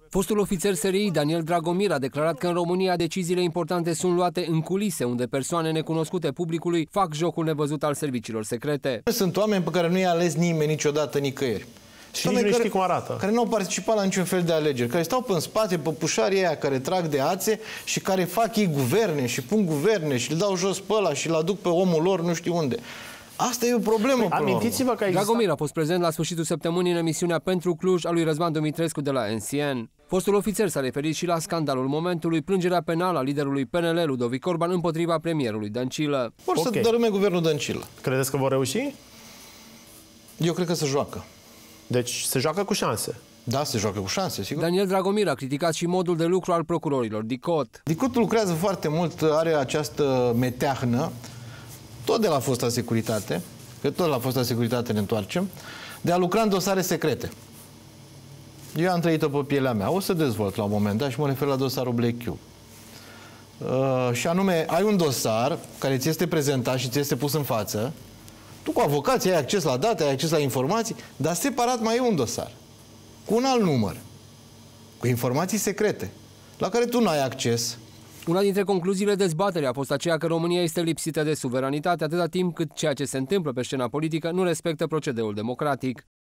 Fostul ofițer SRI Daniel Dragomir a declarat că în România deciziile importante sunt luate în culise, unde persoane necunoscute publicului fac jocul nevăzut al serviciilor secrete. Sunt oameni pe care nu i-a ales nimeni niciodată nicăieri. Și nici nu știi cum arată. Care nu au participat la niciun fel de alegeri, care stau pe în spate, pe pușarii aia care trag de ațe și care fac ei guverne și pun guverne și îl dau jos pe ăla și îl aduc pe omul lor nu știu unde. Asta e o problemă. Amintiți-vă că Dragomir a fost prezent la sfârșitul săptămânii în emisiunea Pentru Cluj a lui Răzvan Dumitrescu de la NCN. Fostul ofițer s-a referit și la scandalul momentului, plângerea penală a liderului PNL, Ludovic Orban, împotriva premierului Dăncilă. Vor să dărâme guvernul Dăncilă. Credeți că vor reuși? Eu cred că se joacă. Deci se joacă cu șanse. Da, se joacă cu șanse, sigur. Daniel Dragomir a criticat și modul de lucru al procurorilor DICOT. DICOT lucrează foarte mult, are această meteahnă, tot de la fosta securitate, că tot la fosta securitate ne întoarcem, de a lucra în dosare secrete. Eu am trăit-o pe pielea mea. O să dezvolt la un moment dat și mă refer la dosarul Black Cube. Și anume, ai un dosar care ți este prezentat și ți este pus în față. Tu cu avocații ai acces la date, ai acces la informații, dar separat mai e un dosar cu un alt număr, cu informații secrete, la care tu nu ai acces. Una dintre concluziile dezbaterii a fost aceea că România este lipsită de suveranitate atâta timp cât ceea ce se întâmplă pe scena politică nu respectă procedeul democratic.